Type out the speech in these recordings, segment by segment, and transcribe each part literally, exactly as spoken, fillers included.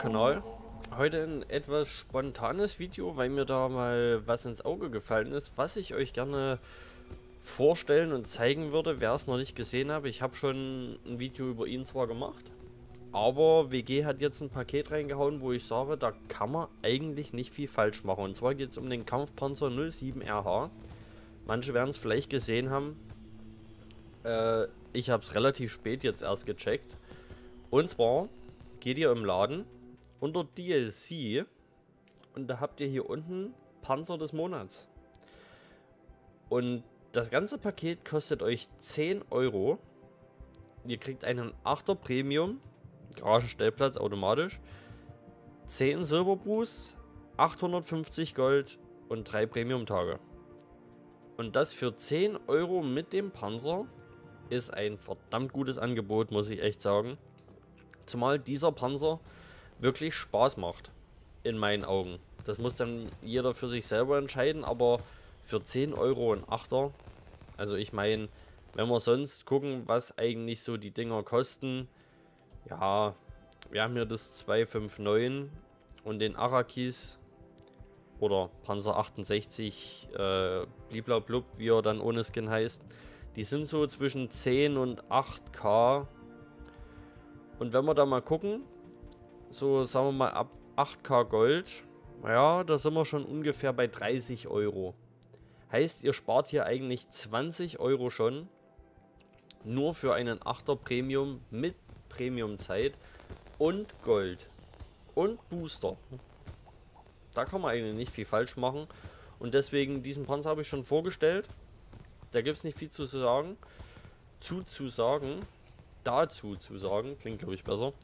Kanal. Heute ein etwas spontanes Video, weil mir da mal was ins Auge gefallen ist, was ich euch gerne vorstellen und zeigen würde, wer es noch nicht gesehen hat. Ich habe schon ein Video über ihn zwar gemacht, aber W G hat jetzt ein Paket reingehauen, wo ich sage, da kann man eigentlich nicht viel falsch machen. Und zwar geht es um den Kampfpanzer null sieben R H. Manche werden es vielleicht gesehen haben. Äh, ich habe es relativ spät jetzt erst gecheckt. Und zwar geht ihr im Laden unter D L C und da habt ihr hier unten Panzer des Monats. Und das ganze Paket kostet euch zehn Euro. Ihr kriegt einen achter Premium, Garagenstellplatz automatisch, zehn Silberboost, achthundertfünfzig Gold und drei Premium-Tage. Und das für zehn Euro mit dem Panzer ist ein verdammt gutes Angebot, muss ich echt sagen. Zumal dieser Panzer wirklich Spaß macht, in meinen Augen. Das muss dann jeder für sich selber entscheiden, aber für zehn Euro ein Achter, also ich meine, wenn wir sonst gucken, was eigentlich so die Dinger kosten, ja, wir haben hier das zwei fünf neun und den Arrakis oder Panzer achtundsechzig, äh, bliblablub, wie er dann ohne Skin heißt, die sind so zwischen zehn und acht K. Und wenn wir da mal gucken, so sagen wir mal ab acht K Gold, ja, da sind wir schon ungefähr bei dreißig Euro. Heißt, ihr spart hier eigentlich zwanzig Euro schon, nur für einen achter Premium mit Premium-Zeit und Gold und Booster. Da kann man eigentlich nicht viel falsch machen. Und deswegen, diesen Panzer habe ich schon vorgestellt. Da gibt es nicht viel zu sagen. Zu zu sagen. Dazu zu sagen. Klingt, glaube ich, besser.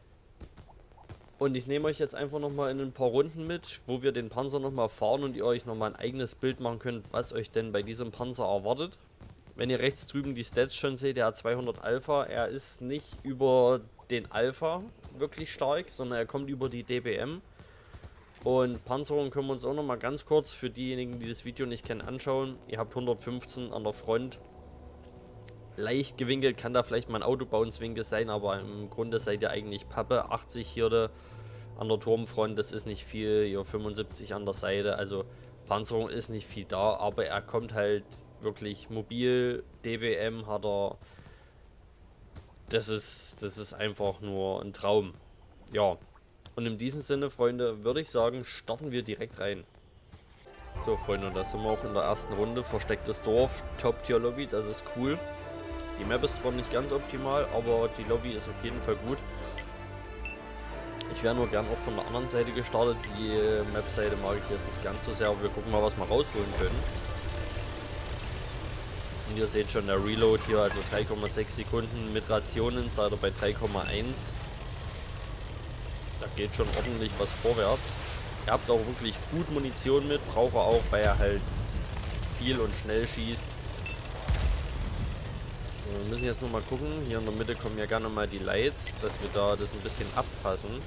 Und ich nehme euch jetzt einfach nochmal in ein paar Runden mit, wo wir den Panzer nochmal fahren und ihr euch nochmal ein eigenes Bild machen könnt, was euch denn bei diesem Panzer erwartet. Wenn ihr rechts drüben die Stats schon seht, der hat zweihundert Alpha. Er ist nicht über den Alpha wirklich stark, sondern er kommt über die D B M. Und Panzerung können wir uns auch nochmal ganz kurz für diejenigen, die das Video nicht kennen, anschauen. Ihr habt hundertfünfzehn an der Front. Leicht gewinkelt kann da vielleicht mal ein Autobounce-Winkel sein, aber im Grunde seid ihr eigentlich Pappe. achtzig hier de, an der Turmfront, das ist nicht viel. Hier fünfundsiebzig an der Seite, also Panzerung ist nicht viel da, aber er kommt halt wirklich mobil. D B M hat er. Das ist, das ist einfach nur ein Traum. Ja. Und in diesem Sinne, Freunde, würde ich sagen, starten wir direkt rein. So, Freunde, da sind wir auch in der ersten Runde. Verstecktes Dorf, Top-Tier-Lobby, das ist cool. Die Map ist zwar nicht ganz optimal, aber die Lobby ist auf jeden Fall gut. Ich wäre nur gern auch von der anderen Seite gestartet. Die Map-Seite mag ich jetzt nicht ganz so sehr, aber wir gucken mal, was wir rausholen können. Und ihr seht schon, der Reload hier, also drei Komma sechs Sekunden mit Rationen, seid ihr bei drei Komma eins. Da geht schon ordentlich was vorwärts. Ihr habt auch wirklich gut Munition mit, braucht er auch, weil er halt viel und schnell schießt. Wir müssen jetzt noch mal gucken. Hier in der Mitte kommen ja gerne mal die Lights, dass wir da das ein bisschen abpassen.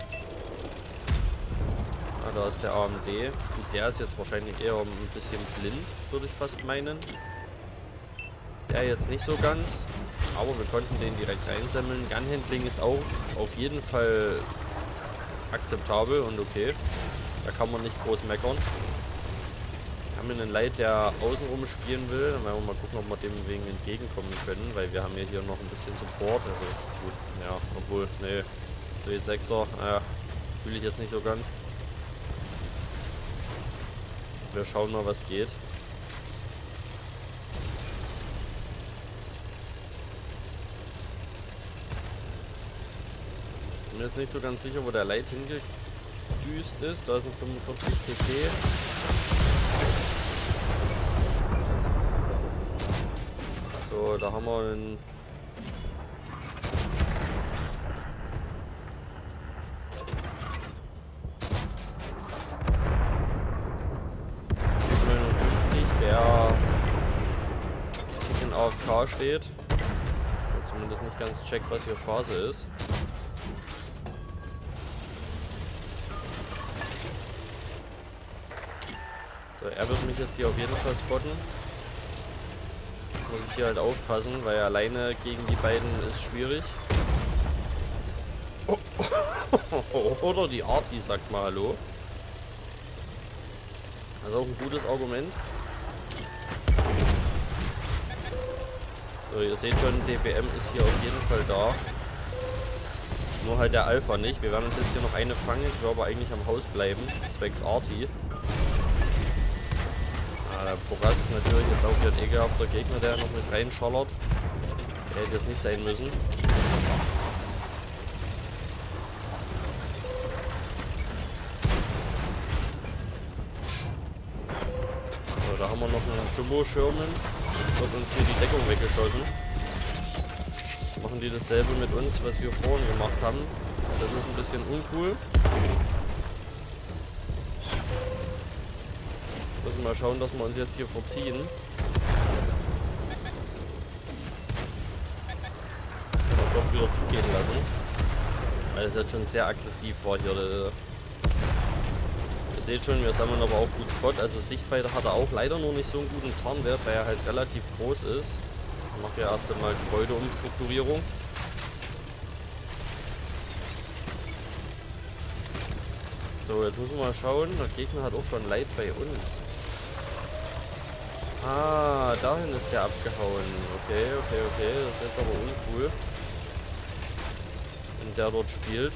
Ah, da ist der A M D. Gut, der ist jetzt wahrscheinlich eher ein bisschen blind, würde ich fast meinen. Der jetzt nicht so ganz, aber wir konnten den direkt einsammeln. Gunhandling ist auch auf jeden Fall akzeptabel und okay. Da kann man nicht groß meckern. Wir haben hier einen Light, der außenrum spielen will. Dann werden wir mal gucken, ob wir dem wegen entgegenkommen können, weil wir haben ja hier noch ein bisschen Support. Also gut, ja, obwohl, nee, so jetzt Sechser, naja, fühle ich jetzt nicht so ganz. Wir schauen mal, was geht. Ich bin jetzt nicht so ganz sicher, wo der Light hingedüst ist. Da ist ein fünfundvierzig T T. So, da haben wir einen. neunundfünfzig, der ein bisschen A F K steht. Und zumindest nicht ganz checkt, was hier Phase ist. So, er wird mich jetzt hier auf jeden Fall spotten. Muss ich hier halt aufpassen, weil alleine gegen die beiden ist schwierig. Oh. Oder die Arti sagt mal Hallo. Das ist auch ein gutes Argument. So, ihr seht schon, D B M ist hier auf jeden Fall da. Nur halt der Alpha nicht. Wir werden uns jetzt hier noch eine fangen. Ich will aber eigentlich am Haus bleiben. Zwecks Arti. Ah, der Borast natürlich jetzt auch wieder ein ekelhafter Gegner, der noch mit reinschallert. Der hätte jetzt nicht sein müssen. So, da haben wir noch einen Jumbo-Schirmen. Wird uns hier die Deckung weggeschossen. Machen die dasselbe mit uns, was wir vorhin gemacht haben. Das ist ein bisschen uncool. Müssen mal schauen, dass wir uns jetzt hier verziehen. Mal kurz wieder zugehen lassen. Weil das jetzt schon sehr aggressiv war hier. Ihr seht schon, wir sammeln aber auch gut Spot. Also Sichtweite hat er auch leider nur nicht so einen guten Tarnwert, weil er halt relativ groß ist. Ich mache ja erst einmal Gebäudeumstrukturierung. So, jetzt müssen wir mal schauen. Der Gegner hat auch schon Leid bei uns. Ah, dahin ist der abgehauen. Okay, okay, okay. Das ist jetzt aber uncool. Wenn der dort spielt.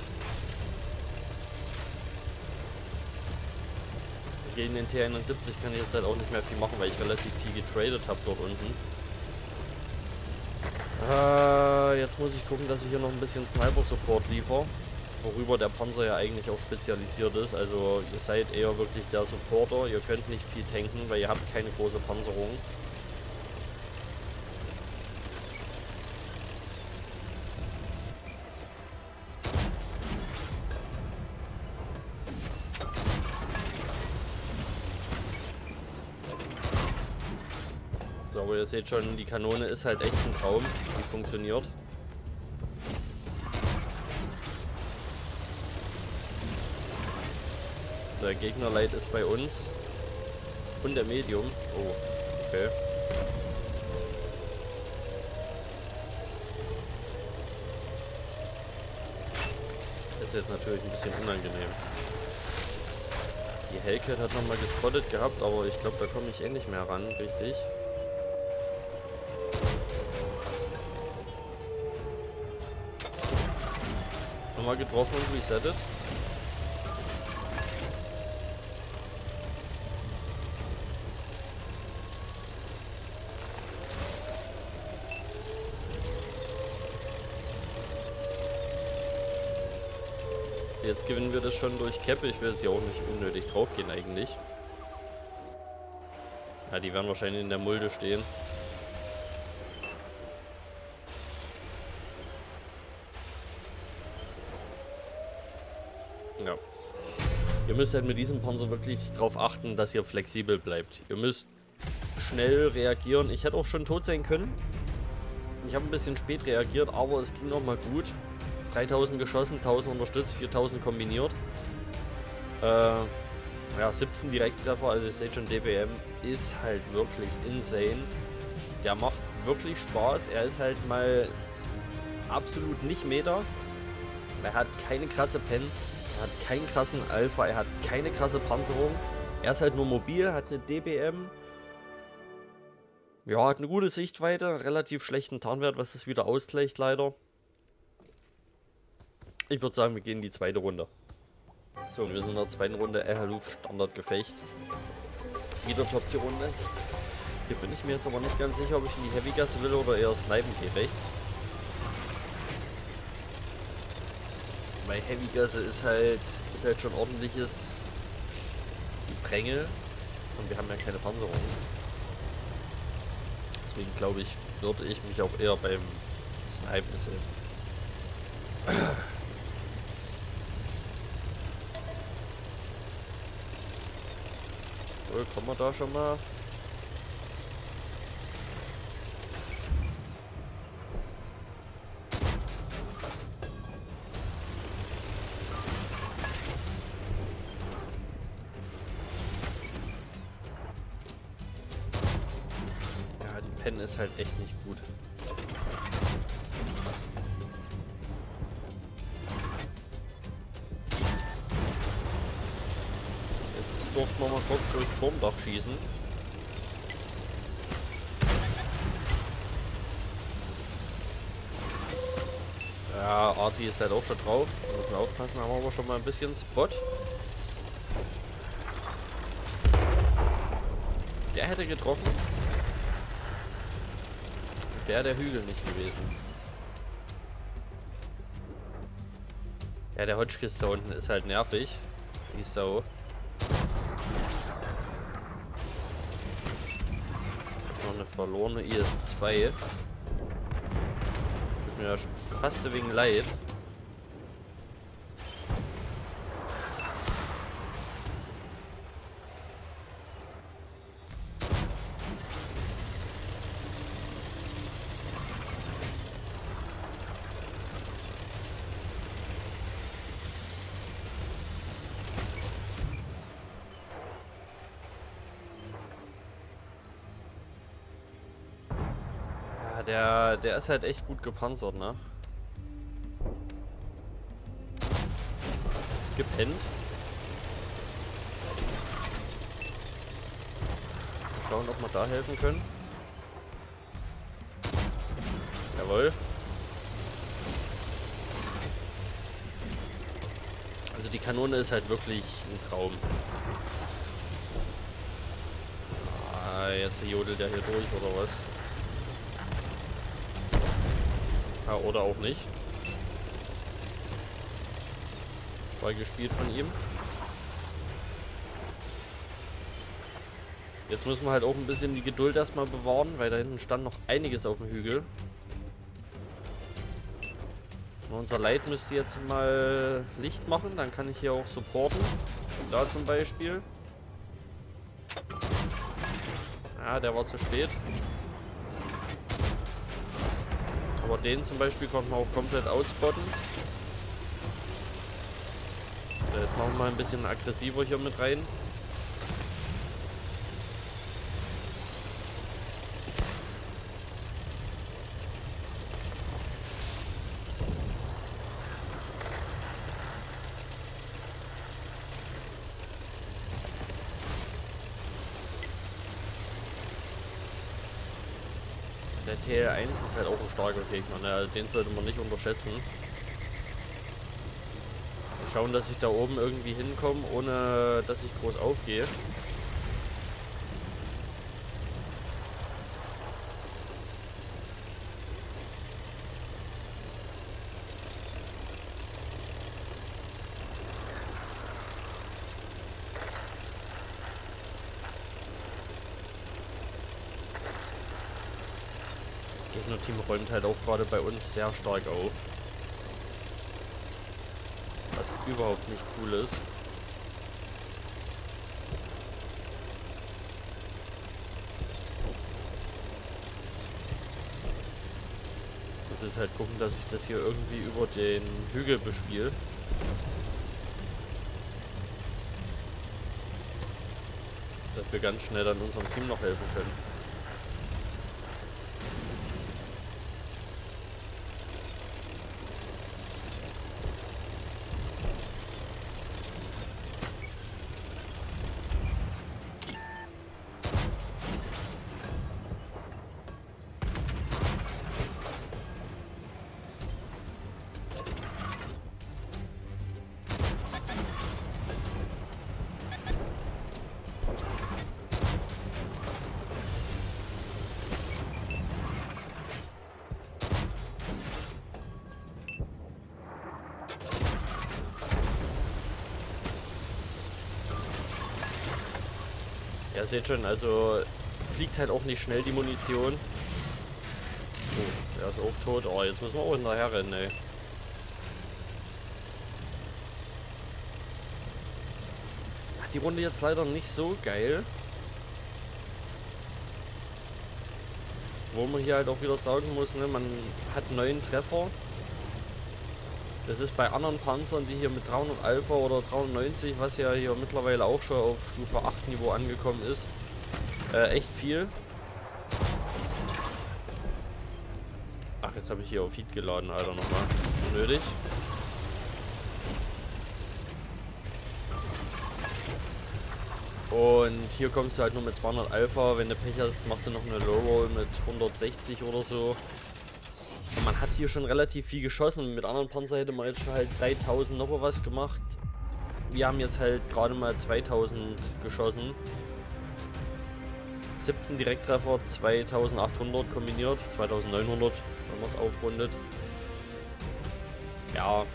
Gegen den T einundsiebzig kann ich jetzt halt auch nicht mehr viel machen, weil ich relativ viel getradet habe dort unten. Äh, jetzt muss ich gucken, dass ich hier noch ein bisschen Sniper-Support liefere. Worüber der Panzer ja eigentlich auch spezialisiert ist. Also ihr seid eher wirklich der Supporter. Ihr könnt nicht viel tanken, weil ihr habt keine große Panzerung. So, aber ihr seht schon, die Kanone ist halt echt ein Traum. Die funktioniert. So, der Gegnerleid ist bei uns. Und der Medium. Oh, okay. Das ist jetzt natürlich ein bisschen unangenehm. Die Hellcat hat nochmal gespottet gehabt, aber ich glaube, da komme ich eh nicht mehr ran, richtig. Nochmal getroffen und resettet. So, jetzt gewinnen wir das schon durch Cap. Ich will jetzt hier auch nicht unnötig drauf gehen eigentlich. Ja, die werden wahrscheinlich in der Mulde stehen. Ja. Ihr müsst halt mit diesem Panzer wirklich darauf achten, dass ihr flexibel bleibt. Ihr müsst schnell reagieren. Ich hätte auch schon tot sein können. Ich habe ein bisschen spät reagiert, aber es ging nochmal gut. dreitausend geschossen, tausend unterstützt, viertausend kombiniert. Äh, ja, siebzehn Direkttreffer, also ihr seht schon, D B M ist halt wirklich insane. Der macht wirklich Spaß. Er ist halt mal absolut nicht Meta. Er hat keine krasse Pen. Er hat keinen krassen Alpha, er hat keine krasse Panzerung. Er ist halt nur mobil, hat eine D B M. Ja, hat eine gute Sichtweite, relativ schlechten Tarnwert, was das wieder ausgleicht leider. Ich würde sagen, wir gehen in die zweite Runde. So, wir sind in der zweiten Runde Ehaluf Standardgefecht. Wieder Top-Tier-Runde. Hier bin ich mir jetzt aber nicht ganz sicher, ob ich in die Heavy-Gasse will oder eher snipen gehe rechts. Weil Heavy-Gasse ist halt, ist halt schon ordentliches Gepränge. Und wir haben ja keine Panzerung. Deswegen glaube ich, würde ich mich auch eher beim Snipen sehen. So, kommen wir da schon mal. Pen ist halt echt nicht gut. müssten wir mal kurz durchs Turmdach schießen. Ja, Arti ist halt auch schon drauf. Da müssen wir aufpassen, haben wir aber schon mal ein bisschen Spot. Der hätte getroffen. Wäre der Hügel nicht gewesen. Ja, der Hotchkiss da unten ist halt nervig. Die Sau. Das ist noch eine verlorene I S zwei. Tut mir ja fast ein wenig leid. Der, der ist halt echt gut gepanzert, ne? Gepennt. Mal schauen, ob wir da helfen können. Jawohl. Also die Kanone ist halt wirklich ein Traum. Ah, jetzt jodelt der hier durch, oder was? Ja, oder auch nicht. War gespielt von ihm. Jetzt müssen wir halt auch ein bisschen die Geduld erstmal bewahren, weil da hinten stand noch einiges auf dem Hügel. Unser Light müsste jetzt mal Licht machen, dann kann ich hier auch supporten. Da zum Beispiel. Ja, der war zu spät. Aber den zum Beispiel konnten wir auch komplett outspotten. So, jetzt machen wir mal ein bisschen aggressiver hier mit rein. Der T L eins ist halt auch ein starker Gegner, ne? Den sollte man nicht unterschätzen. Wir schauen, dass ich da oben irgendwie hinkomme, ohne dass ich groß aufgehe. Gegner-Team räumt halt auch gerade bei uns sehr stark auf. Was überhaupt nicht cool ist. Ich muss jetzt halt gucken, dass ich das hier irgendwie über den Hügel bespiele. Dass wir ganz schnell dann unserem Team noch helfen können. Ja, seht schon, also fliegt halt auch nicht schnell die Munition. Oh, der ist auch tot. Oh, jetzt müssen wir auch hinterher rennen, ey. Hat die Runde jetzt leider nicht so geil. Wo man hier halt auch wieder sagen muss, ne, man hat neun Treffer. Das ist bei anderen Panzern, die hier mit dreihundert Alpha oder dreihundertneunzig, was ja hier mittlerweile auch schon auf Stufe acht Niveau angekommen ist, äh, echt viel. Ach, jetzt habe ich hier auf Heat geladen, Alter, nochmal. Nötig. Und hier kommst du halt nur mit zweihundert Alpha. Wenn du Pech hast, machst du noch eine Low Roll mit hundertsechzig oder so. Und man hat hier schon relativ viel geschossen. Mit anderen Panzer hätte man jetzt schon halt dreitausend noch was gemacht. Wir haben jetzt halt gerade mal zweitausend geschossen. siebzehn Direkttreffer, zweitausendachthundert kombiniert, zweitausendneunhundert, wenn man es aufrundet. Ja.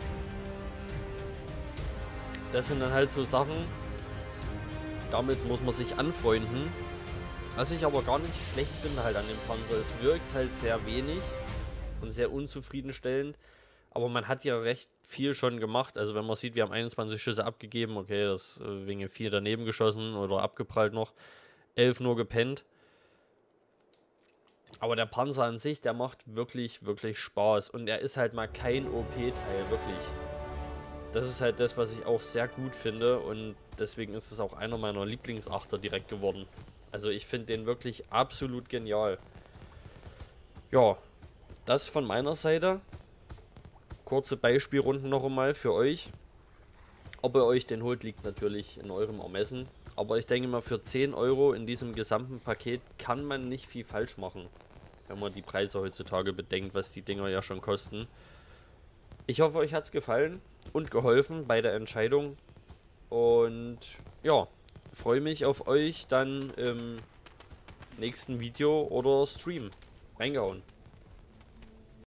Das sind dann halt so Sachen, damit muss man sich anfreunden. Was ich aber gar nicht schlecht finde halt an dem Panzer, es wirkt halt sehr wenig und sehr unzufriedenstellend. Aber man hat ja recht viel schon gemacht. Also wenn man sieht, wir haben einundzwanzig Schüsse abgegeben, okay, das äh, wegen vier daneben geschossen oder abgeprallt noch. elf nur gepennt. Aber der Panzer an sich, der macht wirklich, wirklich Spaß. Und er ist halt mal kein O P-Teil, wirklich. Das ist halt das, was ich auch sehr gut finde. Und deswegen ist es auch einer meiner Lieblingsachter direkt geworden. Also ich finde den wirklich absolut genial. Ja, das von meiner Seite. Kurze Beispielrunden noch einmal für euch. Ob ihr euch den holt, liegt natürlich in eurem Ermessen. Aber ich denke mal, für zehn Euro in diesem gesamten Paket kann man nicht viel falsch machen. Wenn man die Preise heutzutage bedenkt, was die Dinger ja schon kosten. Ich hoffe, euch hat es gefallen und geholfen bei der Entscheidung. Und ja, freue mich auf euch dann im nächsten Video oder Stream. Reingehauen.